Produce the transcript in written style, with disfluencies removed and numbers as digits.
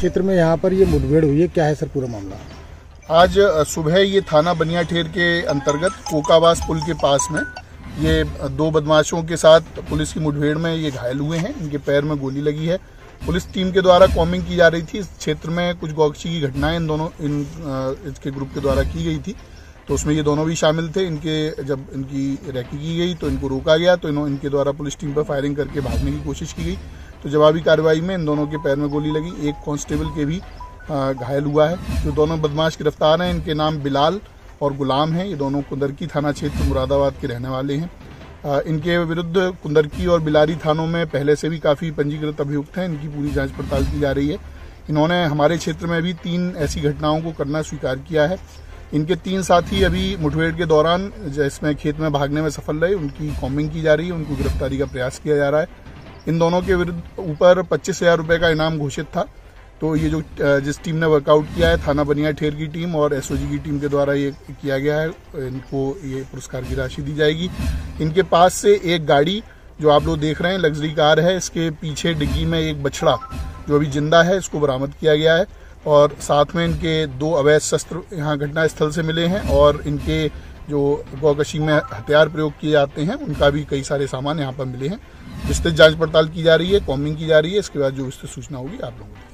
क्षेत्र में यहाँ पर ये मुठभेड़ हुई है, क्या है सर पूरा मामला? आज सुबह ये थाना बनियाठेर के अंतर्गत कोकावास पुल के पास में ये दो बदमाशों के साथ पुलिस की मुठभेड़ में ये घायल हुए हैं। इनके पैर में गोली लगी है। पुलिस टीम के द्वारा कॉम्बिंग की जा रही थी। इस क्षेत्र में कुछ गौकशी की घटनाएं इसके ग्रुप के द्वारा की गई थी, तो उसमें ये दोनों भी शामिल थे। जब इनकी रैकी की गई तो इनको रोका गया, तो इनके द्वारा पुलिस टीम पर फायरिंग करके भागने की कोशिश की गई। तो जवाबी कार्रवाई में इन दोनों के पैर में गोली लगी। एक कांस्टेबल के भी घायल हुआ है। जो दोनों बदमाश गिरफ्तार हैं, इनके नाम बिलाल और गुलाम हैं। ये दोनों कुंदरकी थाना क्षेत्र मुरादाबाद के रहने वाले हैं। इनके विरुद्ध कुंदरकी और बिलारी थानों में पहले से भी काफ़ी पंजीकृत अभियुक्त हैं। इनकी पूरी जांच पड़ताल की जा रही है। इन्होंने हमारे क्षेत्र में भी 3 ऐसी घटनाओं को करना स्वीकार किया है। इनके 3 साथी अभी मुठभेड़ के दौरान जिसमें खेत में भागने में सफल रहे, उनकी कॉम्बिंग की जा रही है, उनको गिरफ्तारी का प्रयास किया जा रहा है। इन दोनों के विरुद्ध ऊपर 25,000 रुपये का इनाम घोषित था। तो ये जिस टीम ने वर्कआउट किया है, थाना बनियाठेर की टीम और एसओजी की टीम के द्वारा ये किया गया है, इनको ये पुरस्कार की राशि दी जाएगी। इनके पास से एक गाड़ी जो आप लोग देख रहे हैं लग्जरी कार है, इसके पीछे डिग्गी में एक बछड़ा जो अभी जिंदा है, इसको बरामद किया गया है। और साथ में इनके 2 अवैध शस्त्र यहाँ घटना स्थल से मिले हैं और इनके जो गौकशी में हथियार प्रयोग किए जाते हैं उनका भी कई सारे सामान यहाँ पर मिले हैं। विस्तृत जांच पड़ताल की जा रही है, कॉम्बिंग की जा रही है। इसके बाद जो विस्तृत सूचना होगी आप लोगों को